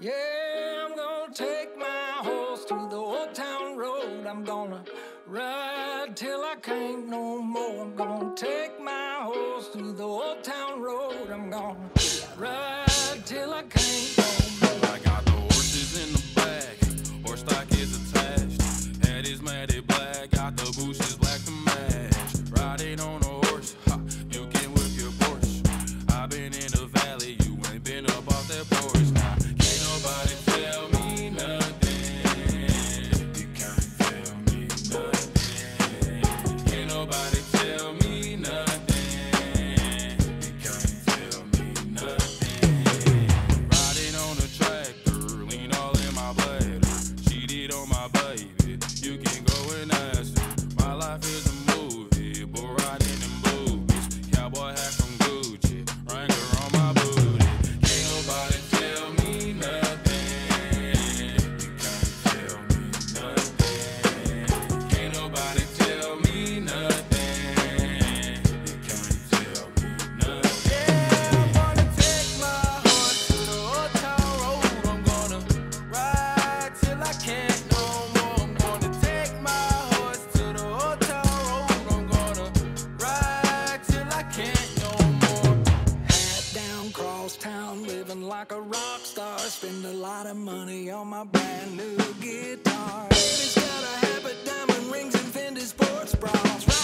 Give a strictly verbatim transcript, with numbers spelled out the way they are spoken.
Yeah, I'm gonna take my horse to the old town road. I'm gonna ride till I can't no more. I'm gonna take my horse to the old town road. I'm gonna ride till I can't no more. I got the horses in the back, horse stock is attached. Head is matted black, got the bushes black to match. Riding on a horse, ha, you can whip your Porsche. I've been in the valley, you ain't been up off that porch. Now, can't nobody tell me nothing. You can't tell me nothing. Can't nobody tell me nothing. You can't tell me nothing. Riding on a tractor, lean all in my bladder. Cheated on my baby, you can go and ask her. My life is a movie, but riding in boobies. Cowboy hat from Gucci, Wrangler on my booty. Can't nobody tell me nothing. You can't tell me nothing. Can't nobody tell me nothing. You can't tell me nothing. Yeah, I'm gonna take my horse to the old town road. I'm gonna ride till I can't no more. I'm gonna take my horse to the old town road. I'm gonna ride till I can't no more. Hat down, cross town, living like a rock star. Spend a lot of money on my brand new guitar. Baby's got a habit, diamond rings, and Fendi sports bras.